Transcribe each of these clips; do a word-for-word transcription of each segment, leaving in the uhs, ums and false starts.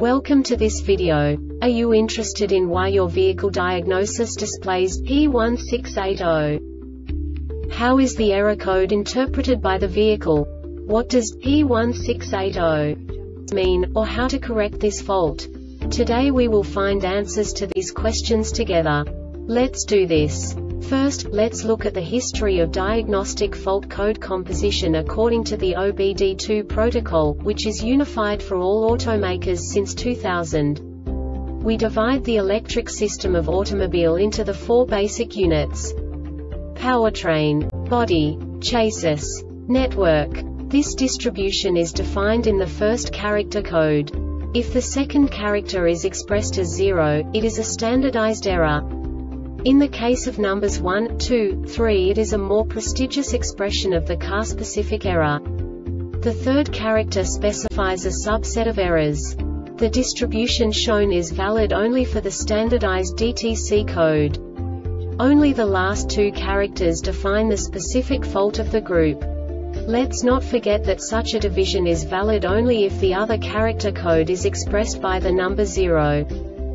Welcome to this video. Are you interested in why your vehicle diagnosis displays P one six eight zero? How is the error code interpreted by the vehicle? What does P one six eight zero mean, or how to correct this fault? Today we will find answers to these questions together. Let's do this. First, let's look at the history of diagnostic fault code composition according to the O B D two protocol, which is unified for all automakers since two thousand. We divide the electric system of automobile into the four basic units: powertrain, body, chassis, network. This distribution is defined in the first character code. If the second character is expressed as zero, it is a standardized error. In the case of numbers one, two, three, it is a more prestigious expression of the car-specific error. The third character specifies a subset of errors. The distribution shown is valid only for the standardized D T C code. Only the last two characters define the specific fault of the group. Let's not forget that such a division is valid only if the other character code is expressed by the number zero.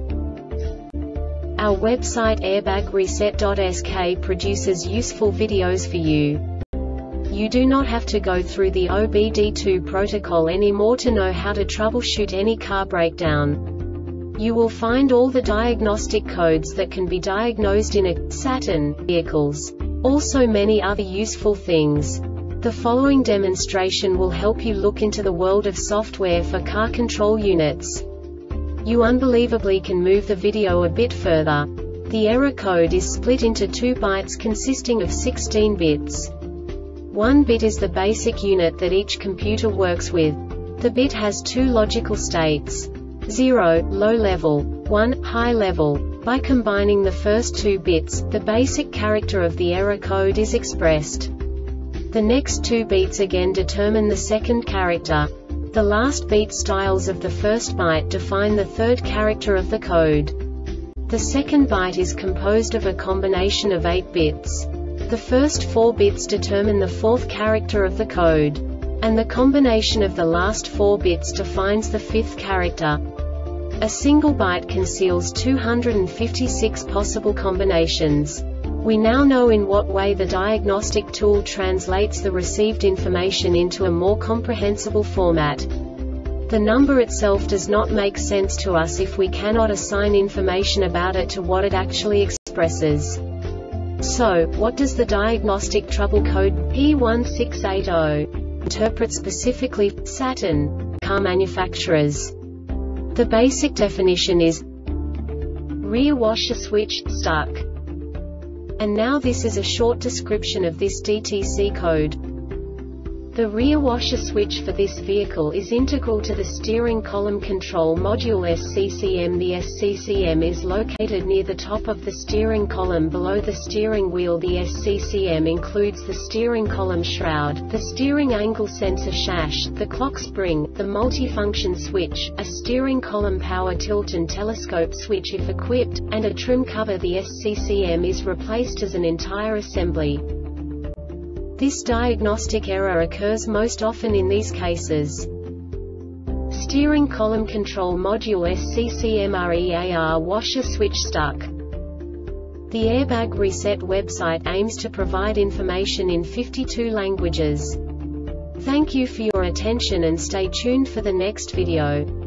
Our website airbag reset dot S K produces useful videos for you. You do not have to go through the O B D two protocol anymore to know how to troubleshoot any car breakdown. You will find all the diagnostic codes that can be diagnosed in a Saturn vehicles. Also many other useful things. The following demonstration will help you look into the world of software for car control units. You unbelievably can move the video a bit further. The error code is split into two bytes consisting of sixteen bits. One bit is the basic unit that each computer works with. The bit has two logical states: zero, low level, one, high level. By combining the first two bits, the basic character of the error code is expressed. The next two bits again determine the second character. The last beat styles of the first byte define the third character of the code. The second byte is composed of a combination of eight bits. The first four bits determine the fourth character of the code. And the combination of the last four bits defines the fifth character. A single byte conceals two hundred fifty-six possible combinations. We now know in what way the diagnostic tool translates the received information into a more comprehensible format. The number itself does not make sense to us if we cannot assign information about it to what it actually expresses. So, what does the diagnostic trouble code P one six eight zero interpret specifically for Saturn car manufacturers? The basic definition is rear washer switch stuck. And now this is a short description of this D T C code. The rear washer switch for this vehicle is integral to the steering column control module S C C M. The S C C M is located near the top of the steering column below the steering wheel. The S C C M includes the steering column shroud, the steering angle sensor shaft, the clock spring, the multifunction switch, a steering column power tilt and telescope switch if equipped, and a trim cover. The S C C M is replaced as an entire assembly. This diagnostic error occurs most often in these cases: steering column control module S C C M rear washer switch stuck. The Airbag Reset website aims to provide information in fifty-two languages. Thank you for your attention and stay tuned for the next video.